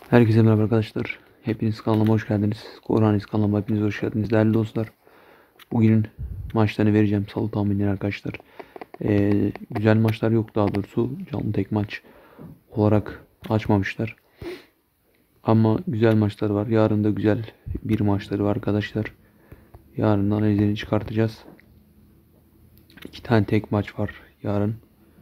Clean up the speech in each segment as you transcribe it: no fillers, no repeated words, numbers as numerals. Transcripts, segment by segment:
Herkese merhaba arkadaşlar. Hepiniz kanalıma hoş geldiniz. Korhanis kanalıma hepiniz hoş geldiniz değerli dostlar. Bugünün maçlarını vereceğim. Salı tahminleri arkadaşlar. Güzel maçlar yok, daha doğrusu canlı tek maç olarak açmamışlar. Ama güzel maçlar var. Yarın da güzel bir maçları var arkadaşlar. Yarın analizini çıkartacağız. İki tane tek maç var yarın.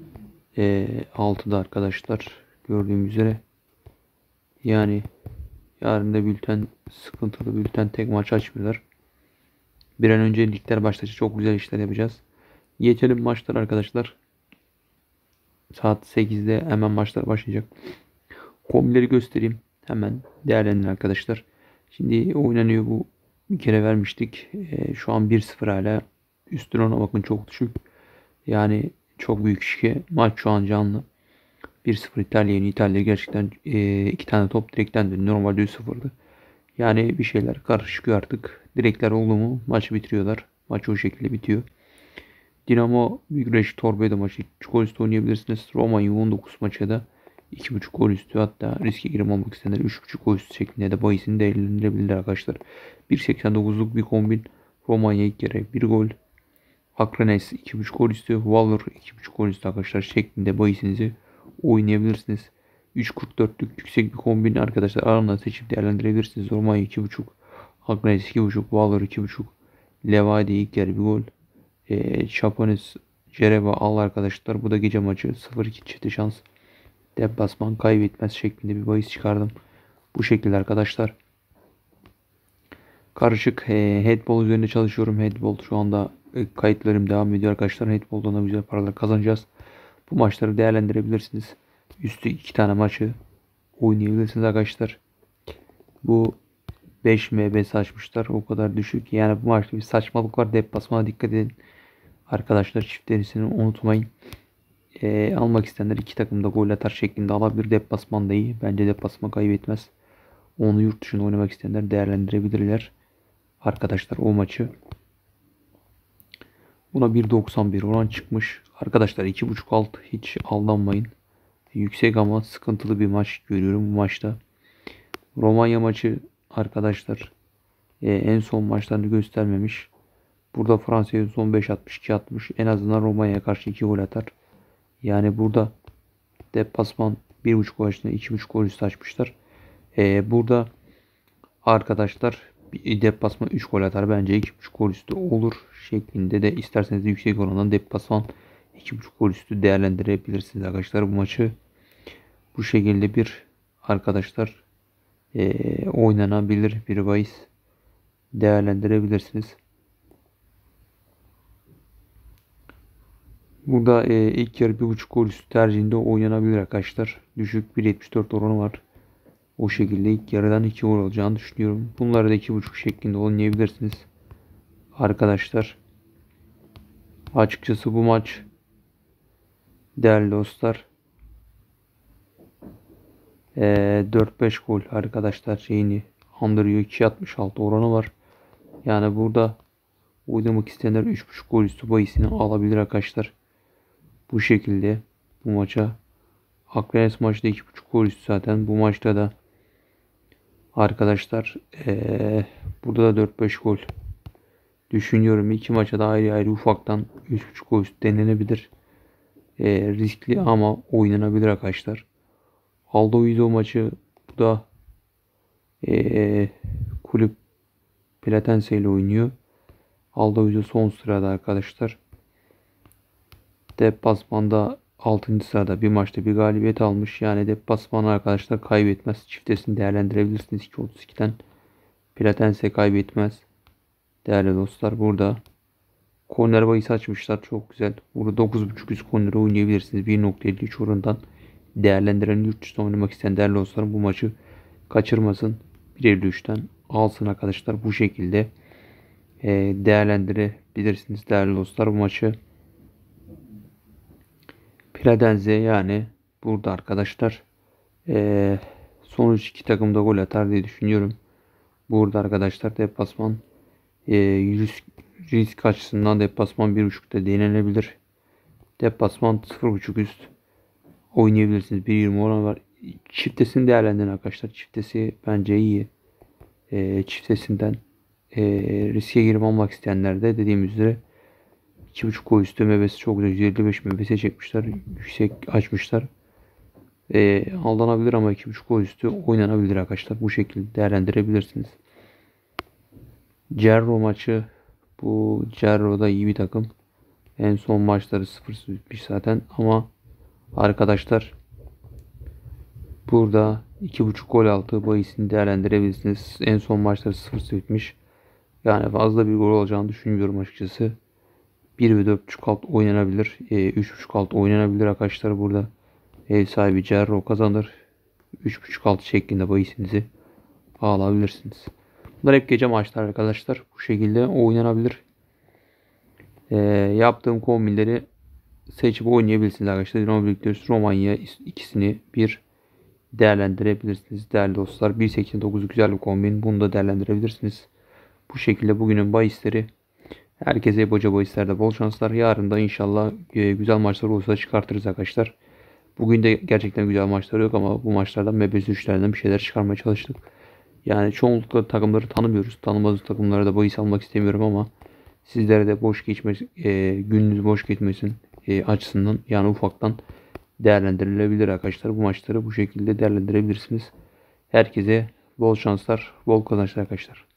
6'da arkadaşlar. Gördüğüm üzere. Yani yarın da bülten sıkıntılı, bülten tek maç açmıyorlar. Bir an önce ligler başlayacak. Çok güzel işler yapacağız. Geçelim maçlar arkadaşlar. Saat 8'de hemen maçlar başlayacak. Kombileri göstereyim. Hemen değerlendirin arkadaşlar. Şimdi oynanıyor bu. Bir kere vermiştik. Şu an 1-0 hala. Üstüne ona bakın, çok düşük. Yani çok büyük şike. Maç şu an canlı. 1-0 İtalya yeni. İtalya gerçekten iki tane top direkten döndü. Normalde 3-0'dı. Yani bir şeyler karışık artık. Direkler oldu mu maçı bitiriyorlar. Maç o şekilde bitiyor. Dinamo Bükreş Torpedo maçı 3 gol üstü oynayabilirsiniz. Roma U19 maçı da 2.5 gol üstü, hatta riske girmemek isteyenler 3.5 gol üstü şeklinde de bahisini değerlendirebilirler arkadaşlar. 1.89'luk bir kombin. Romanya ilk yarı 1 gol. Akranes 2.5 gol üstü. Valor 2.5 gol üstü arkadaşlar şeklinde bahisinizi oynayabilirsiniz. 3.44'lük yüksek bir kombin arkadaşlar, aranızdan seçip değerlendirebilirsiniz. Romanya 2.5, Akranes 2.5, Valor 2.5, Levadi ilk yarı 1 gol. Şapones Cereva al arkadaşlar. Bu da gece maçı 0-2 çifte şans. Deplasman kaybetmez şeklinde bir bahis çıkardım. Bu şekilde arkadaşlar. Karışık headball üzerinde çalışıyorum. Headball şu anda kayıtlarım devam ediyor arkadaşlar. Headball'dan da güzel paralar kazanacağız. Bu maçları değerlendirebilirsiniz. Üstü 2 tane maçı oynayabilirsiniz arkadaşlar. Bu 5 MBS açmışlar. O kadar düşük. Yani bu maçta bir saçmalık var. Deplasmana dikkat edin. Arkadaşlar çiftlerisini unutmayın. Almak isteyenler iki takım da gol atar şeklinde alabilir. Deplasman da iyi. Bence deplasman kaybetmez. Onu yurt dışında oynamak isteyenler değerlendirebilirler. Arkadaşlar o maçı. Buna 1.91 oran çıkmış. Arkadaşlar 2.5 alt, hiç aldanmayın. Yüksek ama sıkıntılı bir maç görüyorum bu maçta. Romanya maçı arkadaşlar en son maçlarını göstermemiş. Burada Fransa'ya son 5 atmış, 2 atmış. En azından Romanya'ya karşı 2 gol atar. Yani burada deplasman 1.5 gol üstüne 2.5 gol üstü açmışlar. Burada arkadaşlar deplasman 3 gol atar. Bence 2.5 gol üstü olur şeklinde de isterseniz de yüksek orandan deplasman 2.5 gol üstü değerlendirebilirsiniz arkadaşlar. Bu maçı bu şekilde bir arkadaşlar oynanabilir bir bahis değerlendirebilirsiniz. Burada ilk yarı 1.5 gol üstü tercihinde oynanabilir arkadaşlar. Düşük 1.74 oranı var. O şekilde ilk yarıdan 2 gol olacağını düşünüyorum. Bunları da 2.5 şeklinde oynayabilirsiniz. Arkadaşlar açıkçası bu maç değerli dostlar 4-5 gol arkadaşlar şeyini andırıyor. 2.66 oranı var. Yani burada oynamak isteyenler 3.5 gol üstü bahisini alabilir arkadaşlar. Bu şekilde bu maça Akrenes maçta 2.5 gol üstü zaten. Bu maçta da arkadaşlar burada da 4-5 gol düşünüyorum. İki maça da ayrı ayrı ufaktan 3.5 gol üstü denenebilir. Riskli ama oynanabilir arkadaşlar. Aldo Izo maçı, bu da kulüp Platense ile oynuyor. Aldo Izo son sırada arkadaşlar. Deplasmanda 6. sırada, bir maçta bir galibiyet almış. Yani deplasmanı arkadaşlar kaybetmez. Çiftesini değerlendirebilirsiniz 2.32'den. Platense kaybetmez. Değerli dostlar, burada korner bahisi açmışlar. Çok güzel. Burada 9.5 üst korner oynayabilirsiniz. 1.53 oranından değerlendiren, yurt dışında oynamak isteyen değerli dostlar bu maçı kaçırmasın. 1.53'ten alsın arkadaşlar. Bu şekilde değerlendirebilirsiniz değerli dostlar bu maçı. Platense yani burada arkadaşlar sonuç iki takım da gol atar diye düşünüyorum. Burada arkadaşlar deplasman risk açısından deplasman 1.5'te denenebilir. Deplasman 0.5 üst oynayabilirsiniz. 1.20 oran var. çiftesini değerlendirin arkadaşlar. Çiftesi bence iyi. Çiftesinden riske girip almak isteyenler de dediğim üzere 2.5 koy üstü meyvesi çok güzel. 155 meyvesi çekmişler. Yüksek açmışlar. Aldanabilir ama 2.5 koy üstü oynanabilir arkadaşlar. Bu şekilde değerlendirebilirsiniz. Cerro maçı. Bu Cerro da iyi bir takım. En son maçları 0-0 bitmiş zaten ama arkadaşlar burada 2.5 gol altı bahisini değerlendirebilirsiniz. En son maçları 0-0 bitmiş. Yani fazla bir gol olacağını düşünmüyorum açıkçası. 1 ve 4.5 alt oynanabilir. 3.5 alt oynanabilir arkadaşlar burada. Ev sahibi Cerro kazanır. 3.5 alt şeklinde bahisinizi alabilirsiniz. Bunlar hep gece maçlar arkadaşlar. Bu şekilde oynanabilir. Yaptığım kombinleri seçip oynayabilirsiniz arkadaşlar. Dinamo Büyükdeniz Romanya ikisini bir değerlendirebilirsiniz değerli dostlar. 1.89 güzel bir kombin. Bunu da değerlendirebilirsiniz. Bu şekilde bugünün bahisleri. Herkese boca bahislerde bol şanslar. Yarın da inşallah güzel maçlar olursa çıkartırız arkadaşlar. Bugün de gerçekten güzel maçlar yok ama bu maçlardan mebez üçlerden bir şeyler çıkarmaya çalıştık. Yani çoğunlukla takımları tanımıyoruz. Tanımadığımız takımlara da bahis almak istemiyorum ama sizlere de boş geçmesin, gününüz boş geçmesin açısından yani ufaktan değerlendirilebilir arkadaşlar. Bu maçları bu şekilde değerlendirebilirsiniz. Herkese bol şanslar, bol kazançlar arkadaşlar.